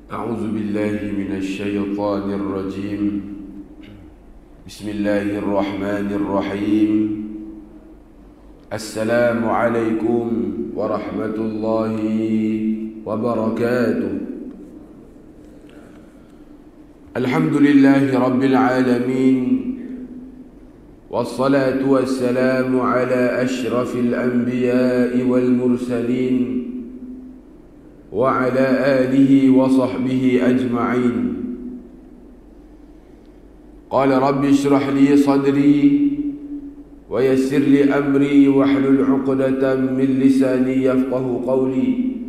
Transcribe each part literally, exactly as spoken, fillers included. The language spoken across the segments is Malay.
أعوذ بالله من الشيطان الرجيم. بسم الله الرحمن الرحيم. السلام عليكم ورحمة الله وبركاته. الحمد لله رب العالمين، والصلاة والسلام على أشرف الأنبياء والمرسلين وعلى آله وصحبه أجمعين. قال رب اشرح لي صدري ويسر لي أمري واحلل عقدة من لساني يفقه قولي.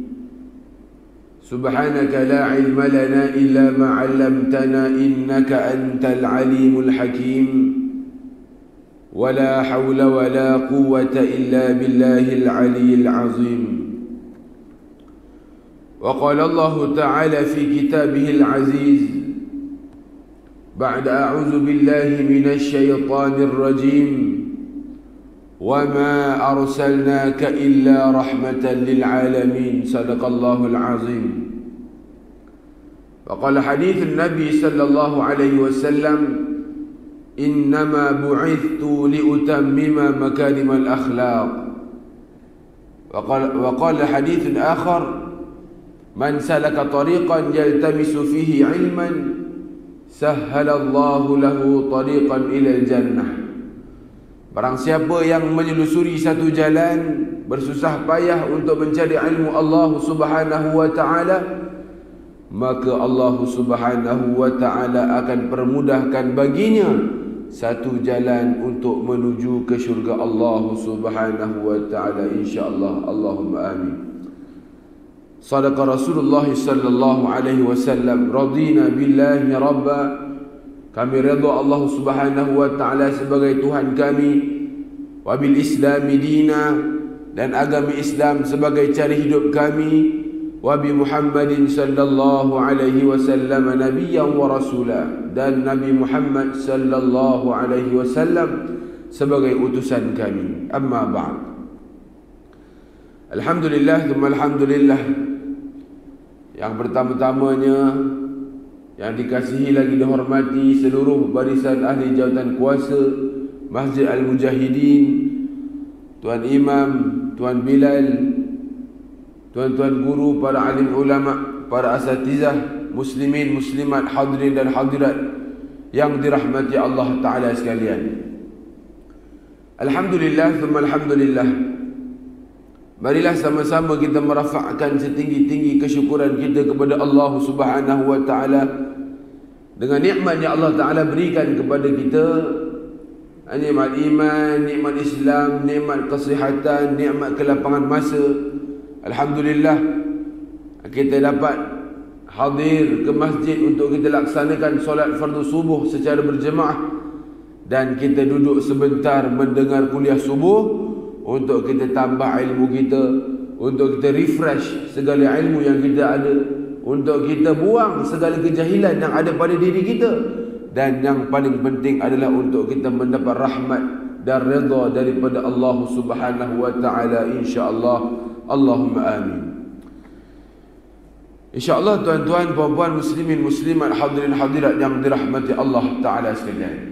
سبحانك لا علم لنا إلا ما علمتنا إنك أنت العليم الحكيم. ولا حول ولا قوة إلا بالله العلي العظيم. وقال الله تعالى في كتابه العزيز بعد أعوذ بالله من الشيطان الرجيم: وما أرسلناك إلا رحمة للعالمين. صدق الله العظيم. وقال حديث النبي صلى الله عليه وسلم: إنما بعثت لأتمم مكارم الأخلاق. وقال, وقال حديث آخر: من سلك طريقا يلتمس فيه علما سهل الله له طريقا إلى الجنة. Barang siapa yang menyelusuri satu jalan, bersusah payah untuk mencari ilmu Allah Subhanahu wa taala, maka Allah Subhanahu wa taala akan permudahkan baginya satu jalan untuk menuju ke syurga Allah Subhanahu wa taala, insya-Allah. Allahumma amin. Sadaqa Rasulullah sallallahu alaihi wasallam: radina billahi rabba. Kami redha Allah Subhanahu wa taala sebagai Tuhan kami, wa bil Islam dina, dan agama Islam sebagai cara hidup kami, wa bi Muhammadin sallallahu alaihi wasallam nabiyyan wa rasula, dan Nabi Muhammad sallallahu alaihi wasallam sebagai utusan kami. Amma ba'd. Alhamdulillah, thumma alhamdulillah. Yang pertama-tamanya, yang dikasihi lagi dihormati seluruh barisan ahli jawatan kuasa Masjid Al-Mujahidin, Tuan Imam, Tuan Bilal, tuan-tuan guru, para alim ulama, para asatizah, muslimin, muslimat, hadirin dan hadirat yang dirahmati Allah Ta'ala sekalian. Alhamdulillah, thumma alhamdulillah. Marilah sama-sama kita merafakkan setinggi-tinggi kesyukuran kita kepada Allah Subhanahu wa taala dengan nikmat yang Allah Taala berikan kepada kita, nikmat iman, nikmat Islam, nikmat kesihatan, nikmat kelapangan masa. Alhamdulillah, kita dapat hadir ke masjid untuk kita laksanakan solat fardu subuh secara berjemaah, dan kita duduk sebentar mendengar kuliah subuh untuk kita tambah ilmu kita, untuk kita refresh segala ilmu yang kita ada, untuk kita buang segala kejahilan yang ada pada diri kita, dan yang paling penting adalah untuk kita mendapat rahmat dan redha daripada Allah Subhanahu wa taala, insya-Allah. Allahumma amin. Insya-Allah, tuan-tuan, puan-puan, muslimin, muslimat, hadirin hadirat yang dirahmati Allah Taala sekalian.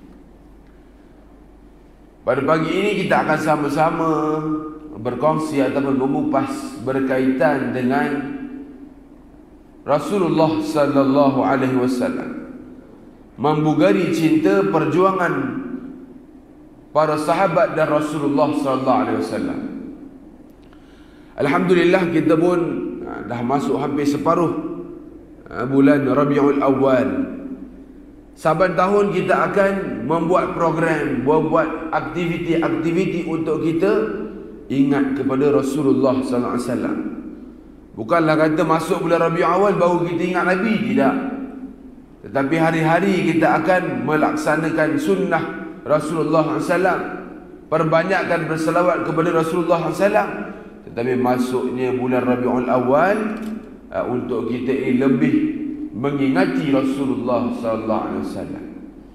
Pada pagi ini kita akan sama-sama berkongsi ataupun mengupas berkaitan dengan Rasulullah sallallahu alaihi wasallam, membugari cinta perjuangan para sahabat dan Rasulullah sallallahu alaihi wasallam. Alhamdulillah, kita pun dah masuk hampir separuh bulan Rabiul Awal. Saban tahun kita akan membuat program, membuat aktiviti-aktiviti untuk kita ingat kepada Rasulullah sallallahu alaihi wasallam. Bukanlah kata masuk bulan Rabiul Awal baru kita ingat Nabi, tidak. Tetapi hari-hari kita akan melaksanakan sunnah Rasulullah sallallahu alaihi wasallam, perbanyakkan berselawat kepada Rasulullah sallallahu alaihi wasallam. Tetapi masuknya bulan Rabiul Awal uh, untuk kita ini lebih mengingati Rasulullah sallallahu alaihi wasallam.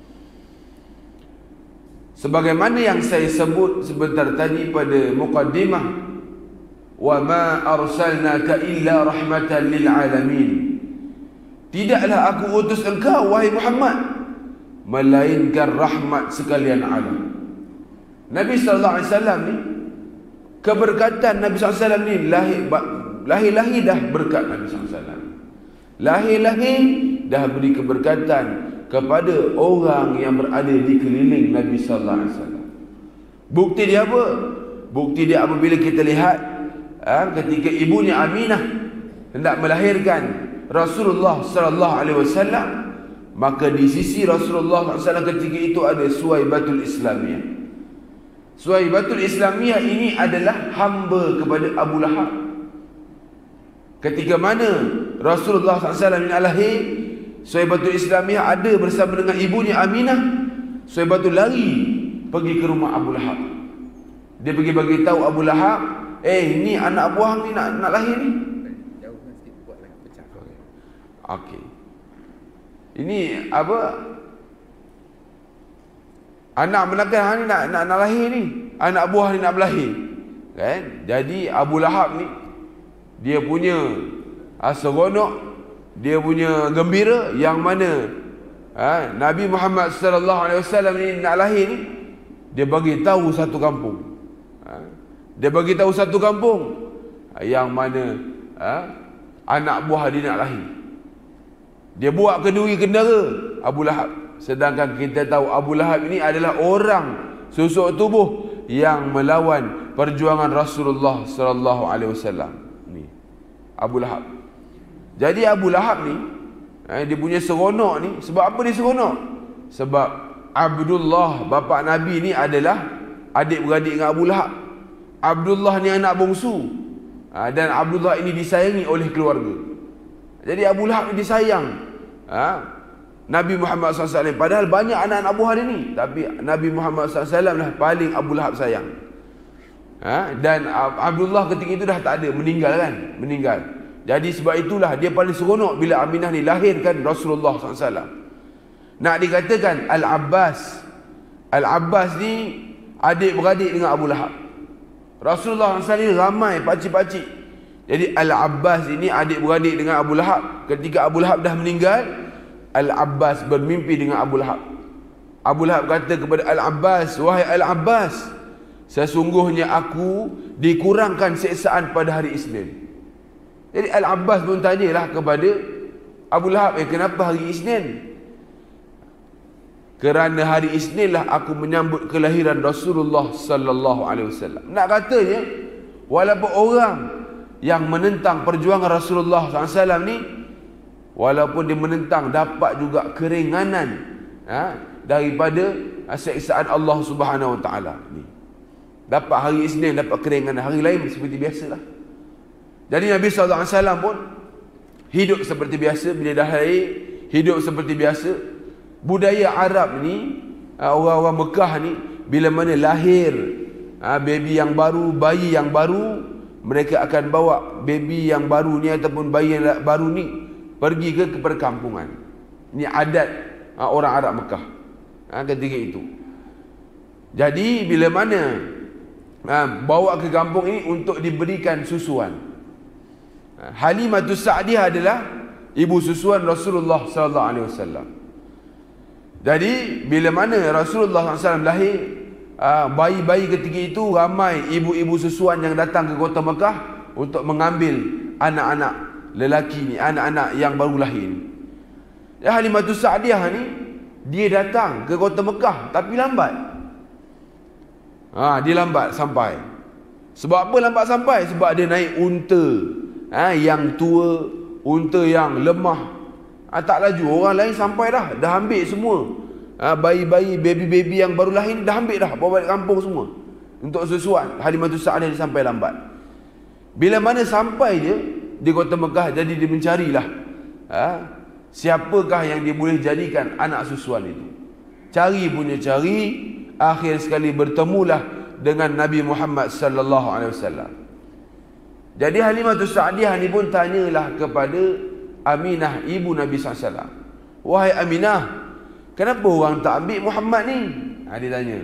Sebagaimana yang saya sebut sebentar tadi pada muqaddimah, wa ma arsalnaka illa rahmatan lil alamin. tidaklah aku utus engkau wahai Muhammad melainkan rahmat sekalian alam. Nabi sallallahu alaihi wasallam ni, keberkatan Nabi sallallahu alaihi wasallam ni lahir lahir-lahir dah berkat Nabi sallallahu alaihi wasallam. Lahir-lahir dah beri keberkatan kepada orang yang berada di keliling Nabi sallallahu alaihi wasallam. Bukti dia apa? Bukti dia apabila kita lihat ha, ketika ibunya Aminah hendak melahirkan Rasulullah sallallahu alaihi wasallam, maka di sisi Rasulullah sallallahu alaihi wasallam ketika itu ada Suwaibatul Islamiyah. Suwaibatul Islamiyah ini adalah hamba kepada Abu Lahab. Ketika mana Rasulullah sallallahu alaihi wasallam nak lahir, Suwaibatul Islamiyah ada bersama dengan ibunya Aminah. Suwaibatul lari pergi ke rumah Abu Lahab. Dia pergi bagi tahu Abu Lahab, eh ni anak buah ni nak nak lahir ni. Jauhkan sikit buat lagi pecah. Okey. Ini apa? Anak menakan hang ni nak, nak nak lahir ni. Anak buah ni nak berlahir. Kan? Jadi Abu Lahab ni dia punya seronok, dia punya gembira yang mana ha, Nabi Muhammad sallallahu alaihi wasallam ni nak lahir ni, dia bagi tahu satu kampung. Ha, dia bagi tahu satu kampung yang mana ha, anak buah dia nak lahir. Dia buat kenduri kendara Abu Lahab. Sedangkan kita tahu Abu Lahab ini adalah orang susuk tubuh yang melawan perjuangan Rasulullah sallallahu alaihi wasallam. Ni Abu Lahab. Jadi Abu Lahab ni eh, dia punya seronok ni, sebab apa dia seronok? Sebab Abdullah bapa Nabi ni adalah adik-beradik dengan Abu Lahab. Abdullah ni anak bongsu, ha, dan Abdullah ini disayangi oleh keluarga. Jadi Abu Lahab ni disayang ha, Nabi Muhammad sallallahu alaihi wasallam. Padahal banyak anak-anak buah dia ni, tapi Nabi Muhammad sallallahu alaihi wasallam lah paling Abu Lahab sayang. Ha, dan Abdullah ketika itu dah tak ada, meninggal kan, meninggal. Jadi sebab itulah dia paling seronok bila Aminah ni lahirkan Rasulullah sallallahu alaihi wasallam. Nak dikatakan Al-Abbas, Al-Abbas ni adik-beradik dengan Abu Lahab. Rasulullah sallallahu alaihi wasallam ramai pakcik-pakcik. Jadi Al-Abbas ini adik-beradik dengan Abu Lahab. Ketika Abu Lahab dah meninggal, Al-Abbas bermimpi dengan Abu Lahab. Abu Lahab kata kepada Al-Abbas, wahai Al-Abbas, sesungguhnya aku dikurangkan siksaan pada hari Isnin. Jadi Al-Abbas pun tanyalah kepada Abu Lahab, eh kenapa hari Isnin? Kerana hari Isnin lah aku menyambut kelahiran Rasulullah sallallahu alaihi wasallam. Nak katanya, walaupun orang yang menentang perjuangan Rasulullah sallallahu alaihi wasallam ni, walaupun dia menentang, dapat juga keringanan ha, daripada siksaan Allah Subhanahu Wa Taala ni. Dapat hari Isnin dapat keringanan, hari lain seperti biasalah. Jadi Nabi sallallahu alaihi wasallam pun hidup seperti biasa. Bila dah lahir, hidup seperti biasa. Budaya Arab ni, orang-orang Mekah ni, bila mana lahir baby yang baru, bayi yang baru, mereka akan bawa baby yang baru ni ataupun bayi yang baru ni pergi ke, ke perkampungan. Ini adat orang Arab Mekah ketika itu. Jadi bila mana bawa ke kampung ini untuk diberikan susuan. Halimatus Sa'diyah adalah ibu susuan Rasulullah sallallahu alaihi wasallam. Jadi bila mana Rasulullah sallallahu alaihi wasallam lahir, bayi-bayi ketika itu ramai ibu-ibu susuan yang datang ke kota Mekah untuk mengambil anak-anak lelaki ni, anak-anak yang baru lahir ni. Ya, Halimatus Sa'diyah ni dia datang ke kota Mekah tapi lambat. Ha, dia lambat sampai. Sebab apa lambat sampai? Sebab dia naik unta ha, yang tua, unta yang lemah. Ha, tak laju. Orang lain sampai dah, dah ambil semua. Ha, bayi-bayi, baby-baby yang baru lahir dah ambil dah, bawa balik kampung semua untuk susuan. Halimatus Sa'diyah dia sampai lambat. Bila mana sampai je di kota Mekah, jadi dia mencarilah ha, siapakah yang dia boleh jadikan anak susuan itu. Cari punya cari, akhir sekali bertemulah dengan Nabi Muhammad sallallahu alaihi wasallam. Jadi Halimatus Sa'diyah ni pun tanyalah kepada Aminah, ibu Nabi sallallahu alaihi wasallam. Wahai Aminah, kenapa orang tak ambil Muhammad ni? Ha, dia tanya.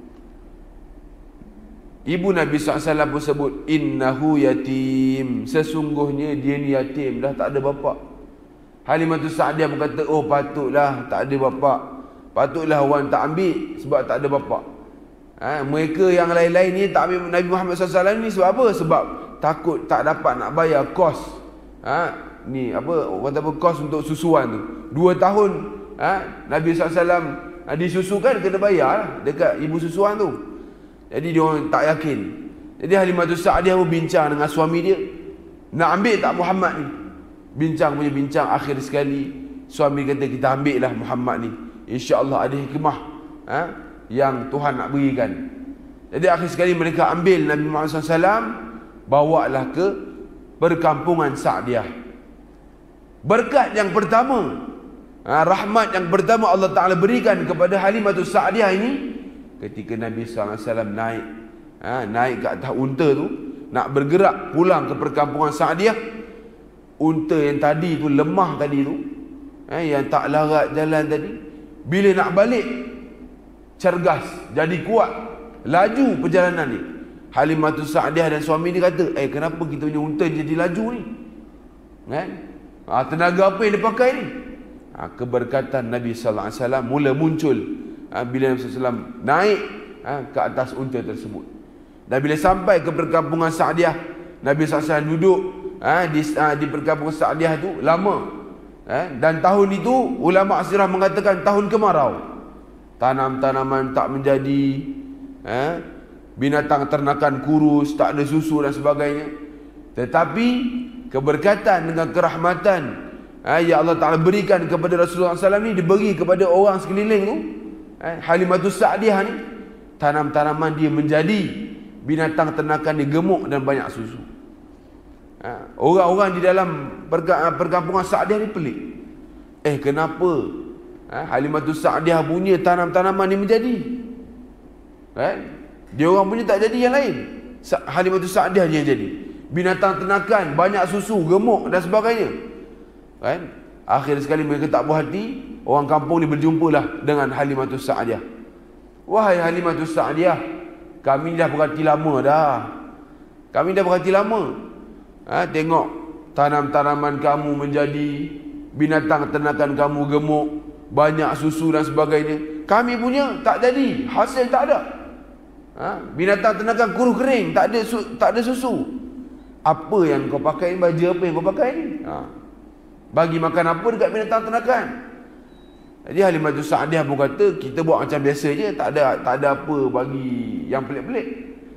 Ibu Nabi sallallahu alaihi wasallam pun sebut, innahu yatim, sesungguhnya dia ni yatim, dah tak ada bapa. Halimatus Sa'diyah pun kata, oh patutlah tak ada bapak, patutlah orang tak ambil sebab tak ada bapak. Ha, mereka yang lain-lain ni tak ambil Nabi Muhammad sallallahu alaihi wasallam ni sebab apa? Sebab takut tak dapat nak bayar kos. Ha, ni apa, orang kata apa, kos untuk susuan tu. Dua tahun ha, Nabi sallallahu alaihi wasallam ha, disusukan, kena bayar lah dekat ibu susuan tu. Jadi dia orang tak yakin. Jadi Halimatus Sa'diyah pun bincang dengan suami dia, nak ambil tak Muhammad ni? Bincang punya bincang, akhir sekali suami kata, kita ambil lah Muhammad ni, insya-Allah ada hikmah ha, yang Tuhan nak berikan. Jadi akhir sekali mereka ambil Nabi Muhammad sallallahu alaihi wasallam, bawalah ke perkampungan Sa'diyah. Berkat yang pertama, ha, rahmat yang pertama Allah Ta'ala berikan kepada Halimatus Sa'diyah ini, ketika Nabi sallallahu alaihi wasallam naik ha, naik ke atas unta tu, nak bergerak pulang ke perkampungan Sa'diyah. Unta yang tadi tu, lemah tadi tu ha, yang tak larat jalan tadi, bila nak balik cergas, jadi kuat, laju perjalanan ni. Halimatus Sa'diyah dan suami dia kata, eh kenapa kita punya unta jadi laju ni? Kan? Ha, tenaga apa yang dia pakai ni? Ha, keberkatan Nabi sallallahu alaihi wasallam mula muncul ha, bila Nabi sallallahu alaihi wasallam naik ha, ke atas unta tersebut. Dan bila sampai ke perkampungan Sa'diyah, Nabi sallallahu alaihi wasallam duduk ha, di, ha, di perkampungan Sa'diyah tu lama ha, dan tahun itu ulama sirah mengatakan tahun kemarau, tanam-tanaman tak menjadi ha, binatang ternakan kurus, tak ada susu dan sebagainya. Tetapi keberkatan dengan kerahmatan ha, yang Allah Ta'ala berikan kepada Rasulullah sallallahu alaihi wasallam ni, diberi kepada orang sekeliling tu ha, Halimatus Sa'diyah ni, tanam-tanaman dia menjadi binatang ternakan dia gemuk dan banyak susu. Ha, orang-orang di dalam perkampungan Sa'diyah ni pelik. Eh kenapa ha, Halimatus Sa'diyah punya tanam-tanaman ni menjadi? Kan? Dia orang punya tak jadi yang lain. Halimatus Sa'diyah je yang jadi. Binatang ternakan, banyak susu, gemuk dan sebagainya. Kan? Akhir sekali mereka tak puas hati, orang kampung ni berjumpalah dengan Halimatus Sa'diyah. Wahai Halimatus Sa'diyah, kami dah berhati lama dah. Kami dah berhati lama. Ha, tengok tanam-tanaman kamu menjadi, binatang ternakan kamu gemuk, banyak susu dan sebagainya. Kami punya tak jadi, hasil tak ada. Ha, binatang ternakan kurus kering, tak ada su, tak ada susu. Apa yang kau pakai ni? Baju apa yang kau pakai ni? Ha, bagi makan apa dekat binatang ternakan? Jadi Halimatus Sa'diyah pun kata, kita buat macam biasa je, tak ada tak ada apa bagi yang pelik-pelik.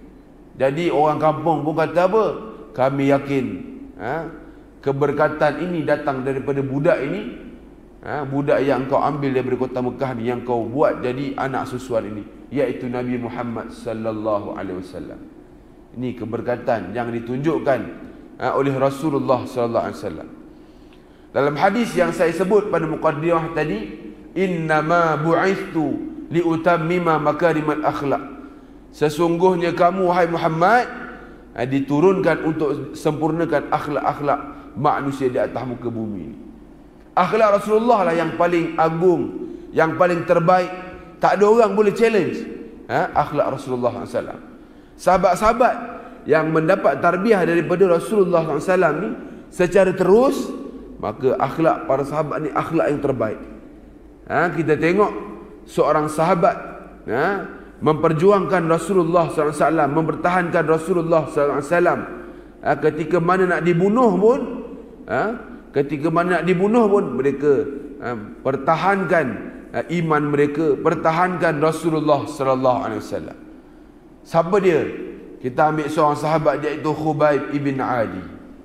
Jadi orang kampung pun kata apa? Kami yakin ha, keberkatan ini datang daripada budak ini ha, budak yang kau ambil daripada kota Mekah ni, yang kau buat jadi anak susuan ini, iaitu Nabi Muhammad sallallahu alaihi wasallam. Ini keberkatan yang ditunjukkan ha, oleh Rasulullah sallallahu alaihi wasallam. Dalam hadis yang saya sebut pada muqaddimah tadi, innama bu'ithtu liutammima makarimal akhlaq, sesungguhnya kamu wahai Muhammad diturunkan untuk sempurnakan akhlak-akhlak manusia di atas muka bumi. Akhlak Rasulullah lah yang paling agung, yang paling terbaik. Tak ada orang boleh challenge ha, akhlak Rasulullah sallallahu alaihi wasallam. Sahabat-sahabat yang mendapat tarbiyah daripada Rasulullah sallallahu alaihi wasallam ni secara terus, maka akhlak para sahabat ni akhlak yang terbaik. Ha, kita tengok seorang sahabat ha, memperjuangkan Rasulullah sallallahu alaihi wasallam, mempertahankan Rasulullah sallallahu alaihi wasallam ha, ketika mana nak dibunuh pun ha, ketika mana nak dibunuh pun mereka ha, pertahankan ha, iman mereka, pertahankan Rasulullah sallallahu alaihi wasallam. Siapa dia? Kita ambil seorang sahabat, iaitu Khubayb ibn Adi.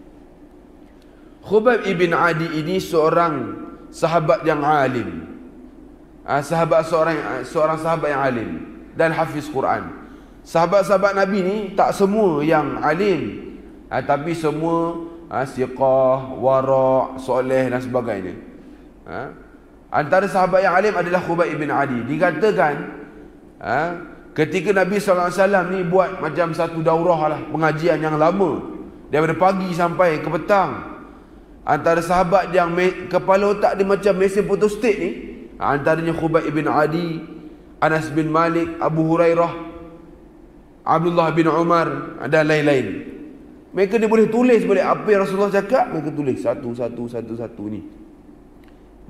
Khubayb ibn Adi ini seorang sahabat yang alim. Ha, sahabat seorang seorang sahabat yang alim dan hafiz Quran. Sahabat-sahabat Nabi ni tak semua yang alim, ha, tapi semua ha, siqah, wara', soleh dan sebagainya. Ha? Antara sahabat yang alim adalah Khubayb ibn Adi. Dikatakan ha, ketika Nabi sallallahu alaihi wasallam ni buat macam satu daurah lah, pengajian yang lama, daripada pagi sampai ke petang. Antara sahabat yang me, kepala otak dia macam mesin fotostat ni, antaranya Khubayb ibn Adi, Anas bin Malik, Abu Hurairah, Abdullah bin Umar dan lain-lain. Mereka dia boleh tulis boleh apa yang Rasulullah cakap, mereka tulis satu satu satu satu ni.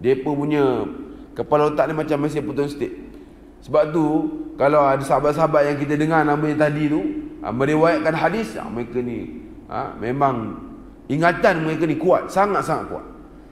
Depa punya kepala otak ni macam mesin potostat. Sebab tu kalau ada sahabat-sahabat yang kita dengar namanya tadi tu ha, meriwayatkan hadis, ha, mereka ni ha, memang ingatan mereka ni kuat, sangat-sangat kuat.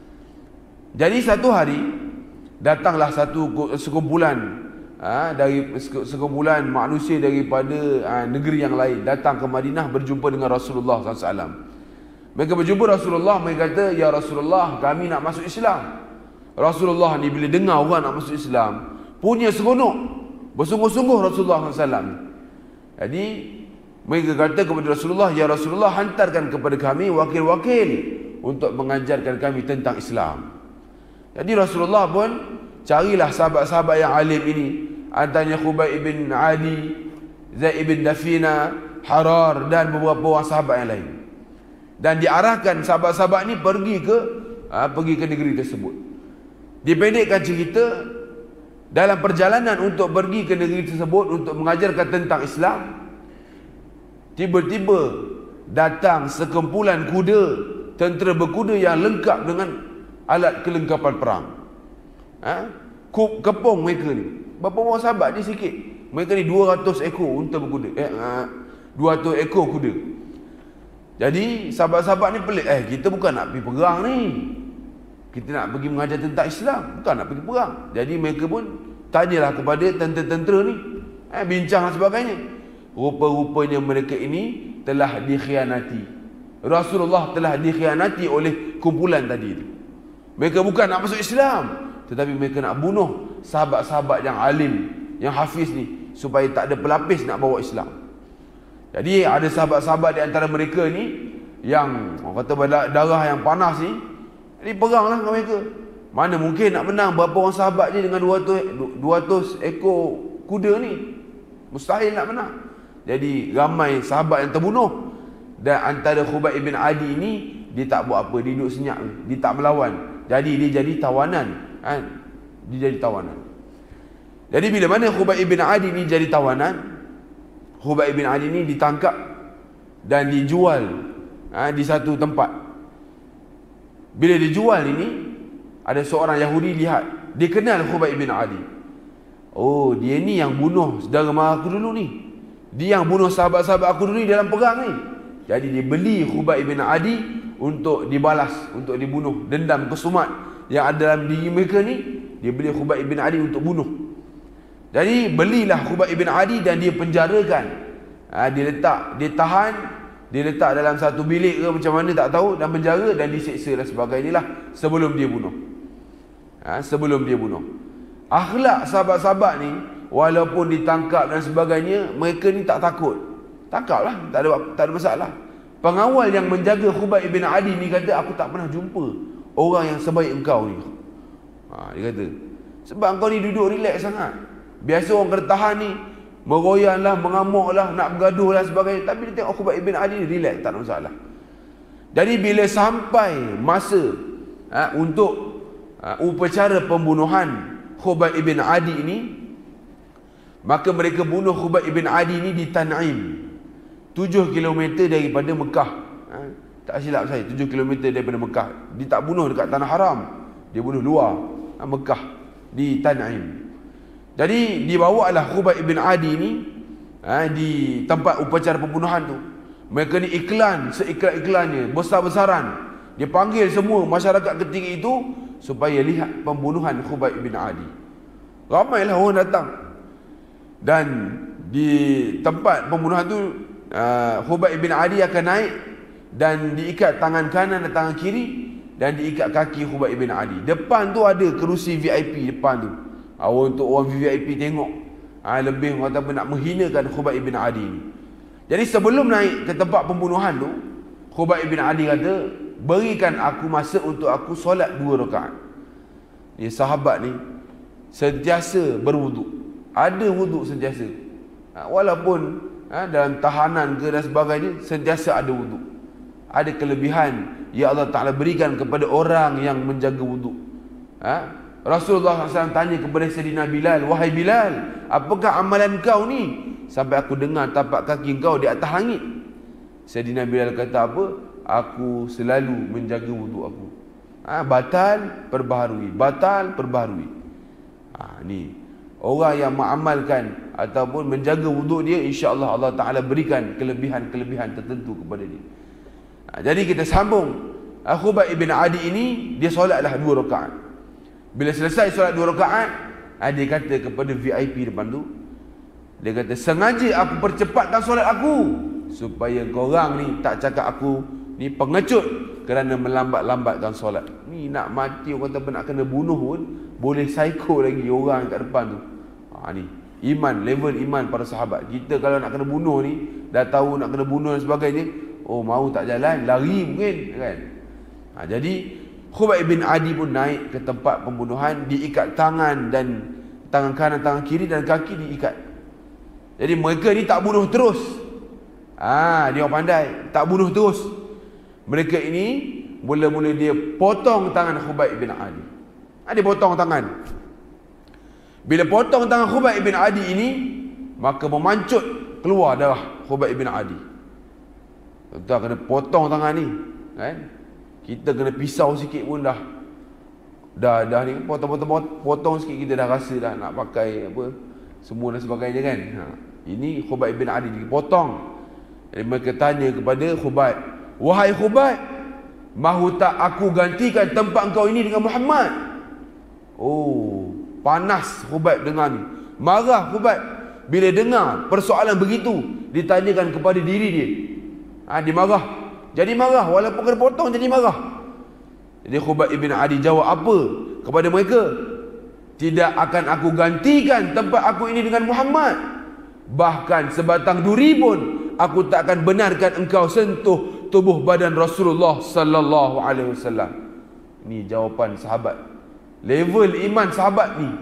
Jadi satu hari datanglah satu sekumpulan ha, dari sekumpulan manusia daripada ha, negeri yang lain datang ke Madinah berjumpa dengan Rasulullah sallallahu alaihi wasallam. Mereka berjumpa Rasulullah, mereka kata, "Ya Rasulullah, kami nak masuk Islam." Rasulullah ni bila dengar orang nak masuk Islam, punya seronok, bersungguh-sungguh Rasulullah sallallahu alaihi wasallam. Jadi mereka kata kepada Rasulullah, "Ya Rasulullah, hantarkan kepada kami wakil-wakil untuk mengajarkan kami tentang Islam." Jadi Rasulullah pun carilah sahabat-sahabat yang alim ini, antaranya Khubayb bin Adi, Zaid bin Dafina, Harar dan beberapa orang sahabat yang lain. Dan diarahkan sahabat-sahabat ni pergi ke ha, pergi ke negeri tersebut. Dipendekkan cerita, dalam perjalanan untuk pergi ke negeri tersebut untuk mengajarkan tentang Islam, tiba-tiba datang sekumpulan kuda, tentera berkuda yang lengkap dengan alat kelengkapan perang. Ha? Kepung mereka ni, berapa orang sahabat ni sikit, mereka ni dua ratus ekor unta berkuda, eh, dua ratus ekor kuda. Jadi sahabat-sahabat ni pelik, eh kita bukan nak pergi perang ni, kita nak pergi mengajar tentang Islam, bukan nak pergi perang. Jadi mereka pun tanyalah kepada tentera-tentera ni, eh, bincang dan sebagainya. Rupa-rupanya mereka ini telah dikhianati. Rasulullah telah dikhianati oleh kumpulan tadi itu. Mereka bukan nak masuk Islam, tetapi mereka nak bunuh sahabat-sahabat yang alim, yang hafiz ni, supaya tak ada pelapis nak bawa Islam. Jadi ada sahabat-sahabat di antara mereka ni yang orang kata darah yang panas ni, jadi peranglah dengan mereka. Mana mungkin nak menang berapa orang sahabat je dengan dua ratus ekor kuda ni, mustahil nak menang. Jadi ramai sahabat yang terbunuh. Dan antara Khubayb bin Adi ni, dia tak buat apa, dia duduk senyap, dia tak melawan. Jadi dia jadi tawanan, kan? Dia jadi tawanan. Jadi bila mana Khubayb bin Adi ni jadi tawanan, Khubayb bin Adi ni ditangkap dan dijual ha, di satu tempat. Bila dijual ini, ada seorang Yahudi lihat, dia kenal Khubayb bin Adi. Oh, dia ni yang bunuh saudara mara aku dulu ni, dia yang bunuh sahabat-sahabat aku dulu ni dalam perang ni. Jadi dia beli Khubayb bin Adi untuk dibalas, untuk dibunuh, dendam kesumat yang ada dalam diri mereka ni. Dia beli Khubayb bin Adi untuk bunuh. Jadi belilah Khubayb bin Adi dan dia penjarakan. Ha, dia letak, dia tahan, dia letak dalam satu bilik ke macam mana tak tahu, dan penjara dan diseksa dan sebagainya lah sebelum dia bunuh. Ha, sebelum dia bunuh. Akhlak sahabat-sahabat ni, walaupun ditangkap dan sebagainya, mereka ni tak takut. Tangkaplah, tak ada tak ada masalah. Pengawal yang menjaga Khubayb bin Adi ni kata, aku tak pernah jumpa orang yang sebaik engkau ni. Ha, dia kata, sebab engkau ni duduk relax sangat. Biasa orang kena tahan ni, meroyanlah, mengamuklah, nak bergaduh dan sebagainya. Tapi dia tengok Khubayb bin Adi relax, tak ada masalah. Jadi bila sampai masa ha, untuk ha, upacara pembunuhan Khubayb bin Adi ini, maka mereka bunuh Khubayb bin Adi ini di Tan'im, tujuh kilometer daripada Mekah. Ha, tak silap saya, tujuh kilometer daripada Mekah. Dia tak bunuh dekat tanah haram, dia bunuh luar ha, Mekah, di Tan'im. Jadi dibawalah Khubayb bin Adi ni ha, di tempat upacara pembunuhan tu. Mereka ni iklan, seiklan-iklannya, besar-besaran. Dia panggil semua masyarakat ketika itu supaya lihat pembunuhan Khubayb bin Adi. Ramailah orang datang. Dan di tempat pembunuhan tu uh, Khubayb bin Adi akan naik dan diikat tangan kanan dan tangan kiri, dan diikat kaki Khubayb bin Adi. Depan tu ada kerusi V I P depan tu. Ha, untuk orang V I P tengok. Ha, lebih kata nak menghinakan Khubayb bin Adi ni. Jadi sebelum naik ke tempat pembunuhan tu, Khubayb bin Adi kata, berikan aku masa untuk aku solat dua rakaat. Dia sahabat ni sentiasa berwuduk, ada wuduk sentiasa. Ha, walaupun ha, dalam tahanan ke dan sebagainya, sentiasa ada wuduk. Ada kelebihan ya Allah Ta'ala berikan kepada orang yang menjaga wuduk. Ha? Rasulullah sallallahu alaihi wasallam tanya kepada Sayyidina Bilal, wahai Bilal, apakah amalan kau ni sampai aku dengar tapak kaki kau di atas langit? Sayyidina Bilal kata apa? Aku selalu menjaga wuduk aku. Ha, batal, perbaharui. Batal, perbaharui. Ha, ni. Orang yang mengamalkan ataupun menjaga wuduk dia, insya-Allah Allah Ta'ala berikan kelebihan-kelebihan tertentu kepada dia. Ha, jadi kita sambung. Khubayb ibn Adi ini, dia solatlah dua rakaat. Bila selesai solat dua rakaat, ha, dia kata kepada V I P depan tu, dia kata, sengaja aku percepatkan solat aku supaya korang ni tak cakap aku ni pengecut kerana melambat-lambatkan solat. Ni nak mati, orang kata nak kena bunuh pun boleh psycho lagi orang kat depan tu. Ha, ni iman, level iman para sahabat. Kita kalau nak kena bunuh ni, dah tahu nak kena bunuh dan sebagainya, oh mau tak jalan, lari mungkin kan. Ha, jadi Khubayb bin Adi pun naik ke tempat pembunuhan, diikat tangan dan tangan kanan, tangan kiri dan kaki diikat. Jadi mereka ni tak bunuh terus. Ah, ha, dia orang pandai, tak bunuh terus. Mereka ini mula-mula dia potong tangan Khubayb bin Adi. Ha, dia potong tangan. Bila potong tangan Khubayb bin Adi ini, maka memancut keluar darah Khubayb bin Adi. Tuan kena potong tangan ni, kan? Kita kena pisau sikit pun dah dah dah ni potong-potong potong sikit kita dah rasa dah nak pakai apa semua dan sebagainya kan. Ha, ini Khubayb bin Adi dipotong. Jadi mereka tanya kepada Khubayb, "Wahai Khubayb, mahu tak aku gantikan tempat engkau ini dengan Muhammad?" Oh, panas Khubayb dengar ni. Marah Khubayb bila dengar persoalan begitu ditanyakan kepada diri dia. Ha, dia marah. Jadi marah, walaupun kena potong jadi marah. Jadi Khubayb ibn Adi jawab apa kepada mereka? Tidak akan aku gantikan tempat aku ini dengan Muhammad. Bahkan sebatang duri pun aku tak akan benarkan engkau sentuh tubuh badan Rasulullah sallallahu alaihi wasallam. Ni jawapan sahabat. Level iman sahabat ni.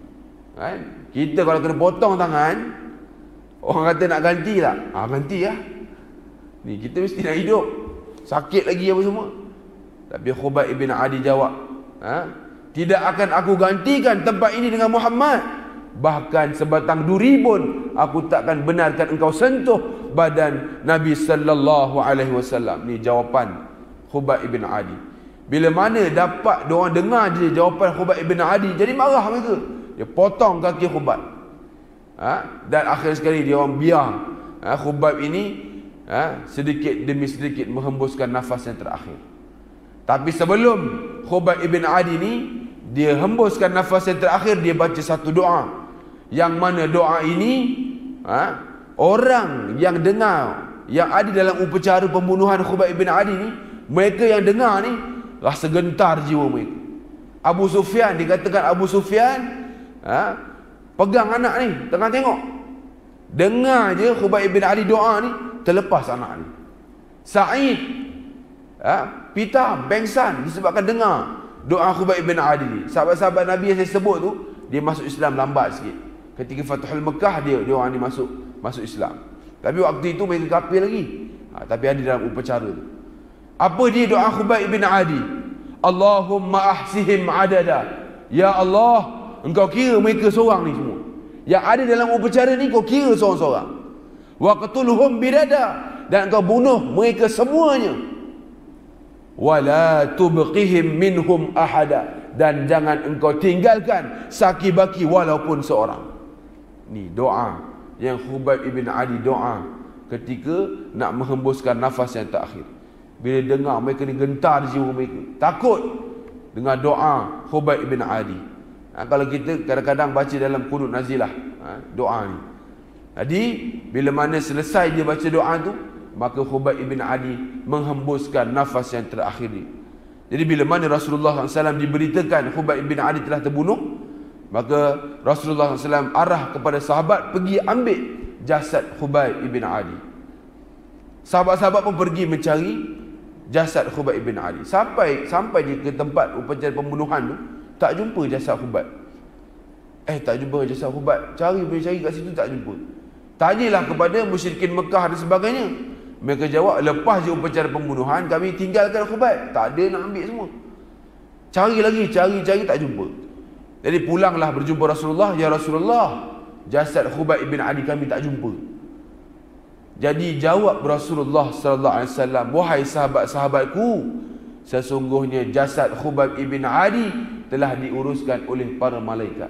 Kan? Kita kalau kena potong tangan, orang kata nak ganti tak? Ah, ganti lah. Ni kita mesti nak hidup. Sakit lagi apa semua. Tapi Khubayb ibn Adi jawab, ha? Tidak akan aku gantikan tempat ini dengan Muhammad. Bahkan sebatang duri pun aku takkan benarkan engkau sentuh badan Nabi sallallahu alaihi wasallam. Ni jawapan Khubayb ibn Adi. Bila mana dapat diorang dengar je jawapan Khubayb ibn Adi, jadi marah mereka. Dia potong kaki Khubayb. Ha? Dan akhir sekali dia orang biar ha, Khubayb ini Ha, sedikit demi sedikit menghembuskan nafas yang terakhir. Tapi sebelum Khubayb ibn Adi ni dia hembuskan nafas yang terakhir, dia baca satu doa, yang mana doa ini ha, orang yang dengar, yang ada dalam upacara pembunuhan Khubayb ibn Adi ni, mereka yang dengar ni rasa gentar jiwa mereka. Abu Sufyan, dikatakan Abu Sufyan ha, pegang anak ni tengah tengok, dengar je Khubayb ibn Adi doa ni, terlepas anak ni. Sa'id ha, pita bengsan disebabkan dengar doa Khubayb bin Adi ni. Sahabat-sahabat Nabi yang saya sebut tu, dia masuk Islam lambat sikit. Ketika Fathul Mekah, dia dia orang ni masuk masuk Islam. Tapi waktu itu mereka kafir lagi. Ha, tapi ada dalam upacara tu. Apa dia doa Khubayb bin Adi? Allahumma ahsihim adada. Ya Allah, engkau kira mereka seorang ni semua. Yang ada dalam upacara ni kau kira seorang-seorang. Waqtulhum bidada, dan engkau bunuh mereka semuanya. Wala tubqihim minhum ahada, dan jangan engkau tinggalkan saki-baki walaupun seorang. Ni doa yang Khubayb ibn Adi doa ketika nak menghembuskan nafas yang terakhir. Bila dengar mereka ni gentar jiwa mereka, takut dengar doa Khubayb ibn Adi. Ha, kalau kita kadang-kadang baca dalam qunut nazilah ha, doa ni. Jadi bila mana selesai dia baca doa tu, maka Khubayb ibn Adi menghembuskan nafas yang terakhir dia. Jadi bila mana Rasulullah sallallahu alaihi wasallam diberitakan Khubayb ibn Adi telah terbunuh, maka Rasulullah sallallahu alaihi wasallam arah kepada sahabat pergi ambil jasad Khubayb ibn Adi. Sahabat-sahabat pun pergi mencari jasad Khubayb ibn Adi. Sampai sampai dia ke tempat upacara pembunuhan tu, tak jumpa jasad Khubayb. Eh tak jumpa jasad Khubayb. Cari pergi cari kat situ tak jumpa. Tanyalah kepada musyrikin Mekah dan sebagainya. Mereka jawab, lepas je upacara pembunuhan kami tinggalkan Khubayb. Tak ada nak ambil semua. Cari lagi, cari-cari tak jumpa. Jadi pulanglah berjumpa Rasulullah. Ya Rasulullah, jasad Khubayb ibn Adi kami tak jumpa. Jadi jawab Rasulullah sallallahu alaihi wasallam, wahai sahabat-sahabatku, sesungguhnya jasad Khubayb ibn Adi telah diuruskan oleh para malaikat.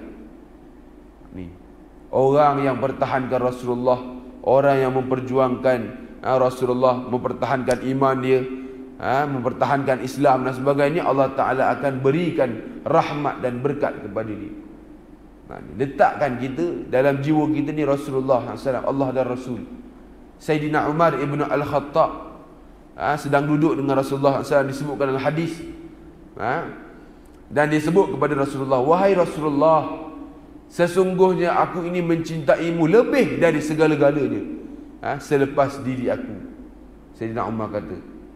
Ni orang yang pertahankan Rasulullah, orang yang memperjuangkan ha, Rasulullah, mempertahankan iman dia, ha, mempertahankan Islam dan sebagainya, Allah Ta'ala akan berikan rahmat dan berkat kepada dia. Ha, ni, letakkan kita dalam jiwa kita ni Rasulullah sallallahu alaihi wasallam, Allah dan Rasul. Sayyidina Umar ibn Al-Khattab ha, sedang duduk dengan Rasulullah sallallahu alaihi wasallam, disebutkan dalam hadis, ha, dan disebut kepada Rasulullah, wahai Rasulullah, sesungguhnya aku ini mencintaimu lebih dari segala-galanya, ha, selepas diri aku. Sayyidina Umar kata.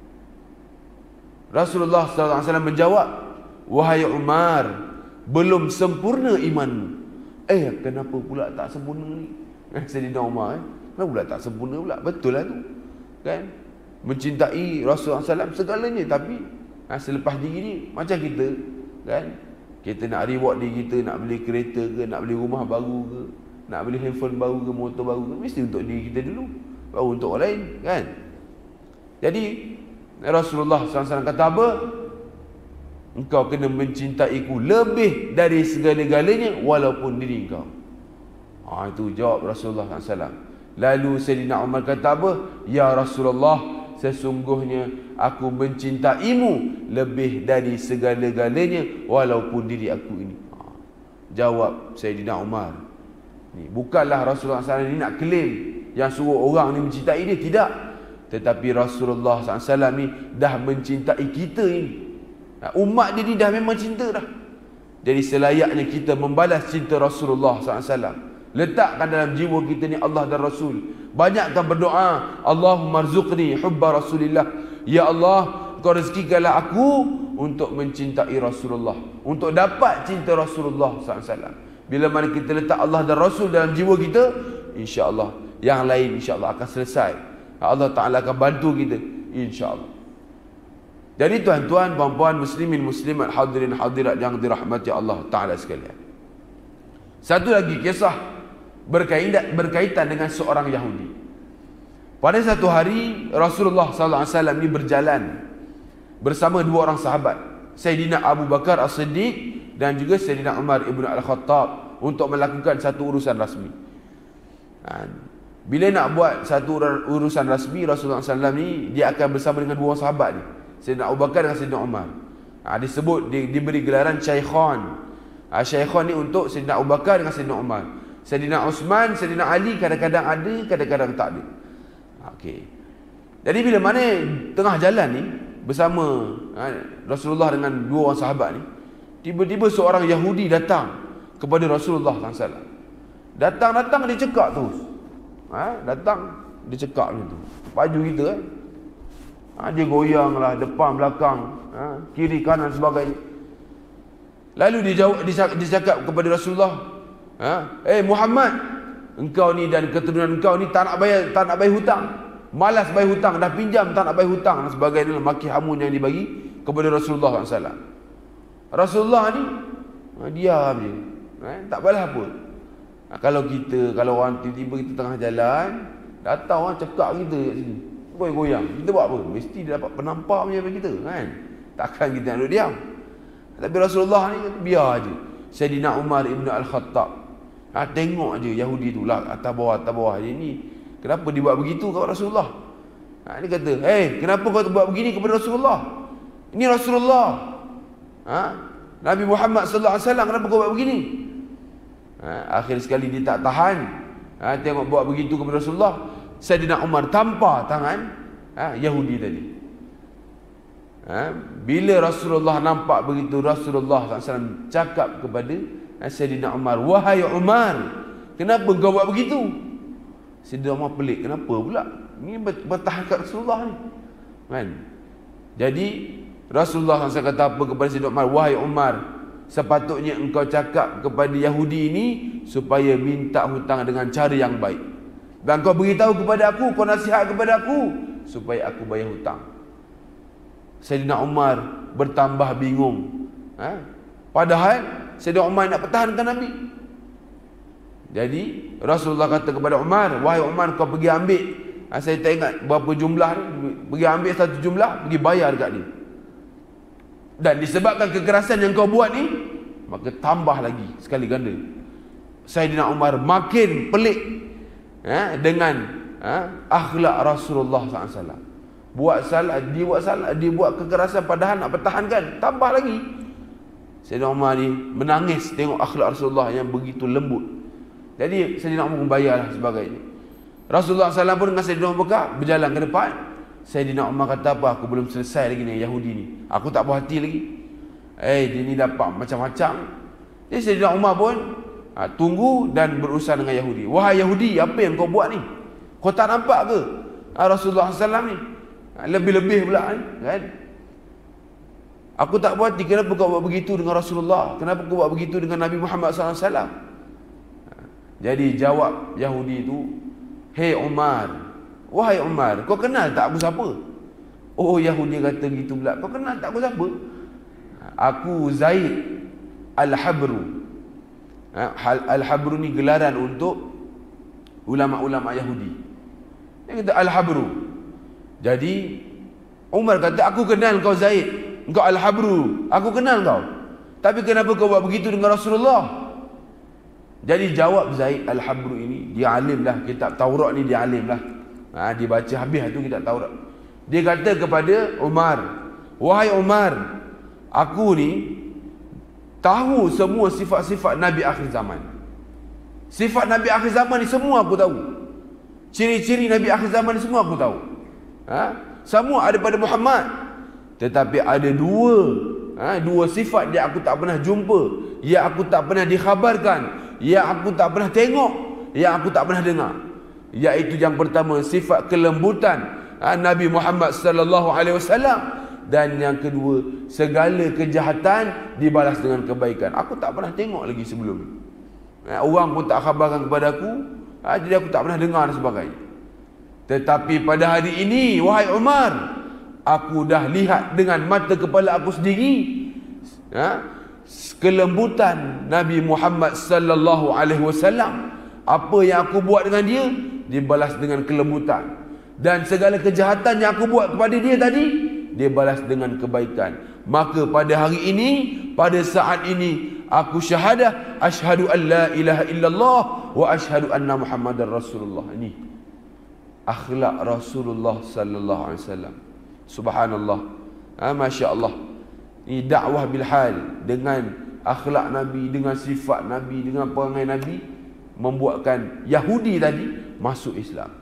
Rasulullah sallallahu alaihi wasallam menjawab, wahai Umar, belum sempurna imanmu. Eh, kenapa pula tak sempurna ni? Sayyidina Umar, eh? Kenapa pula tak sempurna pula? Betul lah tu, kan? Mencintai Rasulullah sallallahu alaihi wasallam segalanya, tapi ha, selepas diri ni macam kita, kan? Kita nak reward diri kita, nak beli kereta ke, nak beli rumah baru ke, nak beli handphone baru ke, motor baru ke, mesti untuk diri kita dulu, baru untuk orang lain, kan? Jadi Rasulullah sallallahu alaihi wasallam kata apa? Engkau kena mencintaiku lebih dari segala-galanya walaupun diri engkau. Ha, itu jawab Rasulullah sallallahu alaihi wasallam. Lalu Sayyidina Umar kata apa? Ya Rasulullah, sesungguhnya aku mencintaimu lebih dari segala-galanya walaupun diri aku ini. Ha, jawab Sayyidina Umar. Ni bukanlah Rasulullah sallallahu alaihi wasallam ni nak klaim yang suruh orang ni mencintai dia, tidak. Tetapi Rasulullah sallallahu alaihi wasallam ni dah mencintai kita ini. Ha, umat dia ni dah memang cinta dah. Jadi selayaknya kita membalas cinta Rasulullah sallallahu alaihi wasallam. Letakkan dalam jiwa kita ni Allah dan Rasul. Banyakkan berdoa, Allahumma rzuqni hubba Rasulillah. Ya Allah, kau rezekikanlah aku untuk mencintai Rasulullah, untuk dapat cinta Rasulullah sallallahu alaihi wasallam. Bila mana kita letak Allah dan Rasul dalam jiwa kita, insya-Allah yang lain insya-Allah akan selesai. Allah Ta'ala akan bantu kita, insya-Allah. Jadi tuan-tuan, puan-puan, muslimin, muslimat, hadirin, hadirat yang dirahmati Allah Ta'ala sekalian. Satu lagi kisah berkaitan, berkaitan dengan seorang Yahudi. Pada satu hari Rasulullah sallallahu alaihi wasallam ni berjalan bersama dua orang sahabat, Sayyidina Abu Bakar As-Siddiq dan juga Sayyidina Umar ibn Al-Khattab, untuk melakukan satu urusan rasmi. Bila nak buat satu urusan rasmi, Rasulullah sallallahu alaihi wasallam ni dia akan bersama dengan dua orang sahabat ni, Sayyidina Abu Bakar dan Sayyidina Umar. Ha, disebut di, diberi gelaran Syaikhan. Ha, Syaikhan ni untuk Sayyidina Abu Bakar dengan Sayyidina Umar. Sayyidina Uthman, Sayyidina Ali kadang-kadang ada, kadang-kadang tak ada. Okey. Jadi bila mana tengah jalan ni bersama ha, Rasulullah dengan dua orang sahabat ni, tiba-tiba seorang Yahudi datang kepada Rasulullah sallallahu alaihi wasallam. Datang-datang dia cekak terus. Ha, datang dia cekak macam tu. Baju kita kan. Ha, dia goyanglah depan belakang, ha, kiri kanan sebagainya. Lalu dia jawab, dia cakap kepada Rasulullah, ha, eh Muhammad, engkau ni dan keturunan engkau ni tak nak bayar, tak nak bayar hutang. Malas bayar hutang, dah pinjam tak nak bayar hutang dan sebagainya, maki hamun yang dibagi kepada Rasulullah sallallahu alaihi wasallam. Rasulullah ni ha, diam je, ha, tak balas apa. Ha, kalau kita, kalau orang tiba-tiba kita tengah jalan, datang orang cekak kita kat sini, goyang-goyang, kita buat apa? Mesti dia dapat penampak punya daripada kita, kan? Takkan kita nak duduk diam. Tapi Rasulullah ni biar je. Sayyidina Umar ibn Al-Khattab, ha, tengok je Yahudi tu lah, atas bawah, atas bawah. Dia ni kenapa dia buat begitu kepada Rasulullah? Ha, dia kata, eh, kenapa kau buat begini kepada Rasulullah? Ini Rasulullah, ha? Nabi Muhammad sallallahu alaihi wasallam, kenapa kau buat begini? Ha, akhir sekali dia tak tahan, ha, tengok buat begitu kepada Rasulullah. Sayyidina Umar tampar tangan ha, Yahudi tadi. Ha, bila Rasulullah nampak begitu, Rasulullah sallallahu alaihi wasallam cakap kepada ha, Sayyidina Umar, wahai Umar, kenapa kau buat begitu? Sayyidina Umar pelik, kenapa pula? Ini bertahan kat Rasulullah ni, kan? Jadi Rasulullah sallallahu alaihi wasallam kata apa kepada Sayyidina Umar, wahai Umar, sepatutnya engkau cakap kepada Yahudi ini supaya minta hutang dengan cara yang baik. Dan kau beritahu kepada aku, kau nasihat kepada aku supaya aku bayar hutang. Sayyidina Umar bertambah bingung, ha? Padahal Sayyidina Umar nak pertahankan Nabi. Jadi Rasulullah kata kepada Umar, wahai Umar, kau pergi ambil, ha, saya tak ingat berapa jumlah ni, pergi ambil satu jumlah, pergi bayar dekat dia. Dan disebabkan kekerasan yang kau buat ni, maka tambah lagi sekali ganda. Sayyidina Umar makin pelik eh, dengan eh, akhlak Rasulullah sallallahu alaihi wasallam. Buat salah, dia buat salah, dia buat kekerasan padahal nak pertahankan, tambah lagi. Sayyidina Umar ni menangis tengok akhlak Rasulullah yang begitu lembut. Jadi Sayyidina Umar pun bayarlah sebagainya. Rasulullah sallallahu alaihi wasallam pun dengan Sayyidina Umar Bakar berjalan ke depan. Sayyidina Umar kata, apa, aku belum selesai lagi dengan Yahudi ni, aku tak puas hati lagi. Eh, dia ni dapat macam-macam. Jadi Sayyidina Umar pun ha, tunggu dan berurusan dengan Yahudi. Wahai Yahudi, apa yang kau buat ni? Kau tak nampak ke ha, Rasulullah sallallahu alaihi wasallam ni ha, lebih-lebih pula ni, kan? Aku tak buat hati, kenapa kau buat begitu dengan Rasulullah? Kenapa kau buat begitu dengan Nabi Muhammad sallallahu alaihi wasallam? Ha, jadi jawab Yahudi itu, hei Umar, wahai Umar, kau kenal tak aku siapa? Oh, Yahudi kata gitu pula, kau kenal tak aku siapa? Aku Zaid Al-Habru. Al-Habru ni gelaran untuk ulama-ulama Yahudi. Dia kata Al-Habru. Jadi Umar kata, aku kenal kau Zaid, engkau Al-Habru, aku kenal kau. Tapi kenapa kau buat begitu dengan Rasulullah? Jadi jawab Zaid Al-Habru ini, dia alim lah, kitab Taurat ni dia alim lah. Ha, dia baca habis tu kitab Taurat. Dia kata kepada Umar, wahai Umar, aku ni tahu semua sifat-sifat Nabi akhir zaman. Sifat Nabi akhir zaman ni semua aku tahu. Ciri-ciri Nabi akhir zaman ni semua aku tahu. Ha? Semua ada pada Muhammad. Tetapi ada dua ha, dua sifat yang aku tak pernah jumpa, yang aku tak pernah dikhabarkan, yang aku tak pernah tengok, yang aku tak pernah dengar. Iaitu yang pertama, sifat kelembutan ha, Nabi Muhammad sallallahu alaihi wasallam. Dan yang kedua, segala kejahatan dibalas dengan kebaikan. Aku tak pernah tengok lagi sebelum ni. Ha, orang pun tak khabarkan kepada aku, ha, jadi aku tak pernah dengar dan sebagainya. Tetapi pada hari ini, wahai Umar, aku dah lihat dengan mata kepala aku sendiri ha, kelembutan Nabi Muhammad sallallahu alaihi wasallam. Apa yang aku buat dengan dia dibalas dengan kelembutan, dan segala kejahatan yang aku buat kepada dia tadi dia balas dengan kebaikan. Maka pada hari ini, pada saat ini, aku syahadah asyhadu an la ilaha illallah wa asyhadu anna Muhammadar Rasulullah. Ini akhlak Rasulullah sallallahu alaihi wasallam. Subhanallah. Ha, masya-Allah. Ini dakwah bil hal, dengan akhlak Nabi, dengan sifat Nabi, dengan perangai Nabi, membuatkan Yahudi tadi masuk Islam.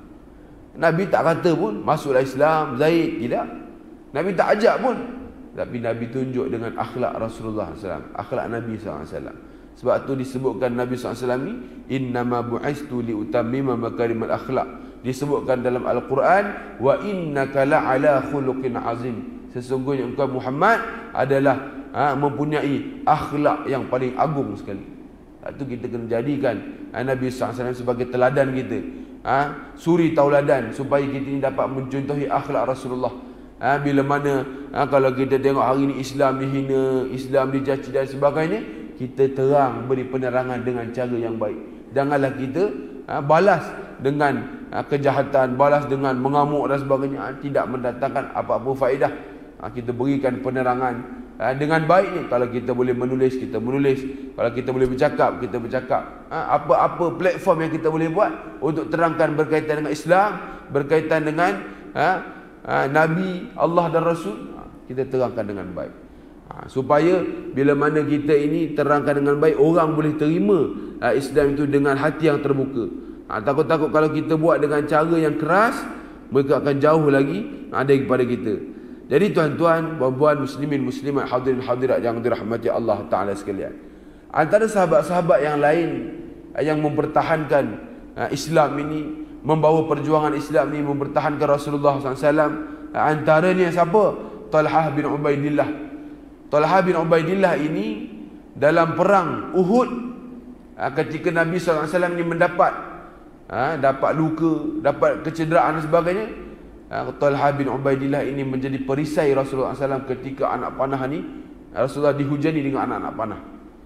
Nabi tak kata pun masuklah Islam Zaid, tidak. Nabi tak ajak pun. Tapi Nabi tunjuk dengan akhlak Rasulullah sallallahu alaihi wasallam, akhlak Nabi sallallahu alaihi wasallam. Sebab tu disebutkan Nabi sallallahu alaihi wasallam ni, innama bu'istu liutammima makarimal akhlak. Disebutkan dalam Al-Quran, wa innaka la'ala khuluqin azim. Sesungguhnya engkau Muhammad adalah ha, mempunyai akhlak yang paling agung sekali. Itu kita kena jadikan ha, Nabi sallallahu alaihi wasallam sebagai teladan kita, ha, suri tauladan, supaya kita ni dapat mencontohi akhlak Rasulullah. Ha, bila mana ha, kalau kita tengok hari ni Islam dihina, Islam dicaci dan sebagainya, kita terang beri penerangan dengan cara yang baik. Janganlah kita ha, balas dengan ha, kejahatan, balas dengan mengamuk dan sebagainya, ha, tidak mendatangkan apa-apa faedah. Ha, kita berikan penerangan ha, dengan baik ni. Kalau kita boleh menulis, kita menulis. Kalau kita boleh bercakap, kita bercakap. Ha, apa-apa platform yang kita boleh buat untuk terangkan berkaitan dengan Islam, berkaitan dengan ha, ha, Nabi, Allah dan Rasul, ha, kita terangkan dengan baik. Ha, supaya bila mana kita ini terangkan dengan baik, orang boleh terima ha, Islam itu dengan hati yang terbuka. Ha, takut-takut kalau kita buat dengan cara yang keras, mereka akan jauh lagi ha, daripada kita. Jadi tuan-tuan, puan-puan, muslimin, muslimat, hadirin hadirat yang dirahmati Allah Ta'ala sekalian, antara sahabat-sahabat yang lain yang mempertahankan ha, Islam ini, membawa perjuangan Islam ini, mempertahankan Rasulullah sallallahu alaihi wasallam, antaranya siapa? Talhah bin Ubaidillah. Talhah bin Ubaidillah ini dalam perang Uhud, ketika Nabi sallallahu alaihi wasallam ini mendapat ha, dapat luka, dapat kecederaan dan sebagainya, Talhah bin Ubaidillah ini menjadi perisai Rasulullah sallallahu alaihi wasallam ketika anak panah ni, Rasulullah dihujani dengan anak-anak panah.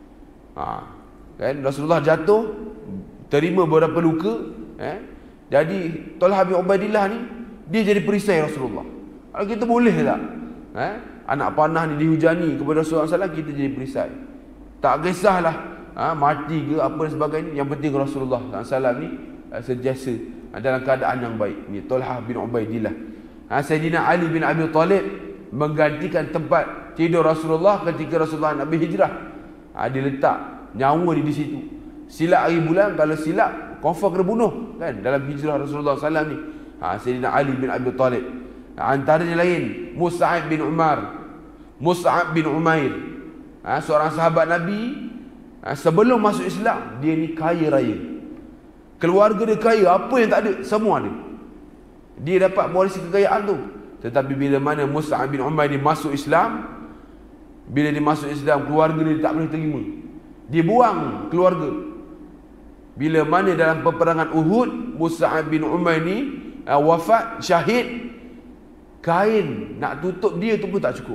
Ha, kan? Rasulullah jatuh, terima beberapa luka, eh? Jadi Talhah bin Ubaidillah ni dia jadi perisai Rasulullah. Kalau kita boleh tak? eh, anak panah ni dihujani kepada Rasulullah sallallahu alaihi wasallam, kita jadi perisai. Tak kisahlah ha, mati ke apa dan sebagainya, yang penting Rasulullah sallallahu alaihi wasallam ni uh, sentiasa uh, dalam keadaan yang baik. Ni Talhah bin Ubaidillah. Ha, Sayyidina Ali bin Abi Talib menggantikan tempat tidur Rasulullah ketika Rasulullah nak berhijrah. Ha, dia letak nyawa dia di situ. Silap hari bulan, kalau silap confirm kena bunuh kan dalam hijrah Rasulullah sallallahu alaihi wasallam ni. Ha, Sayyidina Ali bin Abi Talib. Ha, antaranya lain Mus'ab bin Umar, Mus'ab bin Umair. Ha, seorang sahabat Nabi, ha, sebelum masuk Islam dia ni kaya raya. Keluarga dia kaya, apa yang tak ada semua ada. Dia dapat mewarisi kekayaan tu. Tetapi bila mana Mus'ab bin Umair ni masuk Islam, bila dia masuk Islam, keluarga dia tak boleh terima. Dia buang keluarga. Bila mana dalam peperangan Uhud, Mus'ab bin Umair ni uh, wafat, syahid, kain nak tutup dia tu pun tak cukup.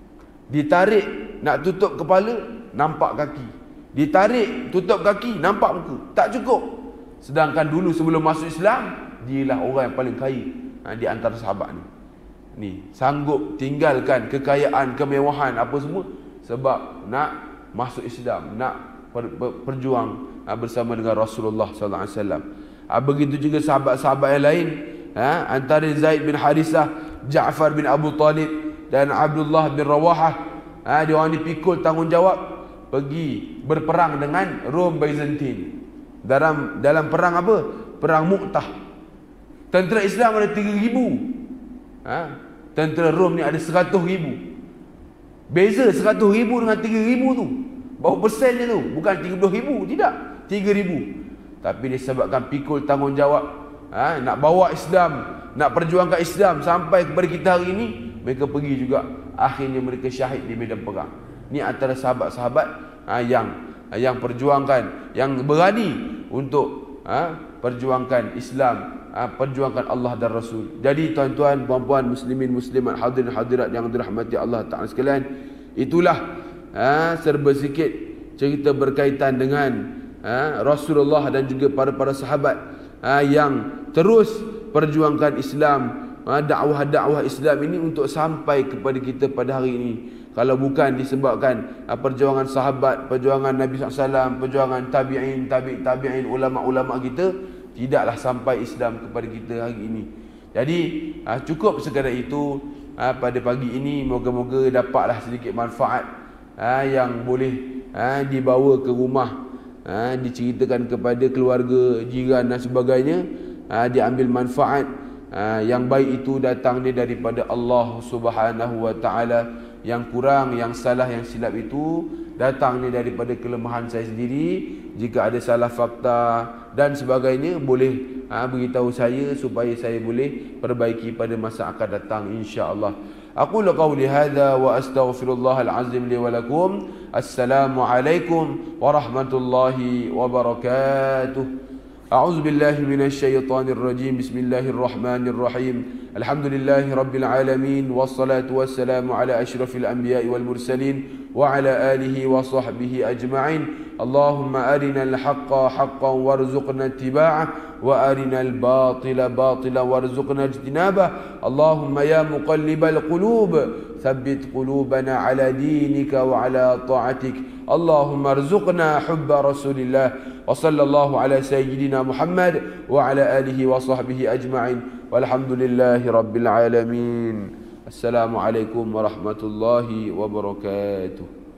Ditarik nak tutup kepala, nampak kaki. Ditarik tutup kaki, nampak muka. Tak cukup. Sedangkan dulu sebelum masuk Islam, dialah orang yang paling kaya ha, di antara sahabat ni. Ni sanggup tinggalkan kekayaan, kemewahan apa semua sebab nak masuk Islam, nak per, per, perjuang ha, bersama dengan Rasulullah sallallahu alaihi wasallam. Ha, begitu juga sahabat-sahabat yang lain, ha, antara Zaid bin Harisah, Ja'far bin Abu Talib dan Abdullah bin Rawahah. Ha, dia orang dipikul tanggungjawab pergi berperang dengan Rom Byzantine. Dalam dalam perang apa? Perang Mu'tah. Tentera Islam ada tiga ribu. Ha? Tentera Rom ni ada seratus ribu. Beza seratus ribu dengan tiga ribu tu. Berapa persen dia tu? Bukan tiga puluh ribu, tidak. tiga ribu. Tapi disebabkan pikul tanggungjawab, ha? Nak bawa Islam, nak perjuangkan Islam sampai kepada kita hari ini, mereka pergi juga. Akhirnya mereka syahid di medan perang. Ni antara sahabat-sahabat ha, yang yang perjuangkan, yang berani untuk ha, perjuangkan Islam, ha, perjuangkan Allah dan Rasul. Jadi tuan-tuan, puan-puan, muslimin, muslimat, hadirin hadirat yang dirahmati Allah Ta'ala sekalian, itulah ha, serba sikit cerita berkaitan dengan ha, Rasulullah dan juga para-para sahabat ha, yang terus perjuangkan Islam, ha, dakwah-dakwah Islam ini untuk sampai kepada kita pada hari ini. Kalau bukan disebabkan ha, perjuangan sahabat, perjuangan Nabi sallallahu alaihi wasallam, perjuangan tabi'in, tabi' tabi'in, ulama-ulama kita, tidaklah sampai Islam kepada kita hari ini. Jadi ha, cukup sekadar itu ha, pada pagi ini. Moga-moga dapatlah sedikit manfaat ha, yang boleh ha, dibawa ke rumah, ha, diceritakan kepada keluarga, jiran dan sebagainya. Ha, diambil manfaat ha, yang baik itu datang dia daripada Allah Subhanahu wa taala. Yang kurang, yang salah, yang silap itu datangnya daripada kelemahan saya sendiri. Jika ada salah fakta dan sebagainya, boleh ha, beritahu saya supaya saya boleh perbaiki pada masa akan datang, insya-Allah. Aku qauli hadza wa astaghfirullahal azim li wa lakum. Assalamualaikum warahmatullahi wabarakatuh. أعوذ بالله من الشيطان الرجيم. بسم الله الرحمن الرحيم. الحمد لله رب العالمين، والصلاة والسلام على أشرف الأنبياء والمرسلين وعلى آله وصحبه أجمعين. اللهم أرنا الحق حقا وارزقنا اتباعه، وأرنا الباطل باطلا وارزقنا اجتنابه. اللهم يا مقلب القلوب ثبت قلوبنا على دينك وعلى طاعتك. اللهم ارزقنا حب رسول الله، وصلى الله على سيدنا محمد وعلى آله وصحبه أجمعين، والحمد لله رب العالمين. السلام عليكم ورحمة الله وبركاته.